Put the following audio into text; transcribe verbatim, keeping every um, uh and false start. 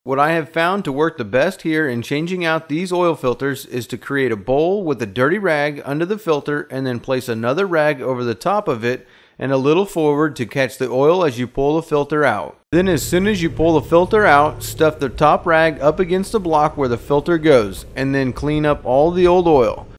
What I have found to work the best here in changing out these oil filters is to create a bowl with a dirty rag under the filter and then place another rag over the top of it and a little forward to catch the oil as you pull the filter out. Then as soon as you pull the filter out, stuff the top rag up against the block where the filter goes and then clean up all the old oil.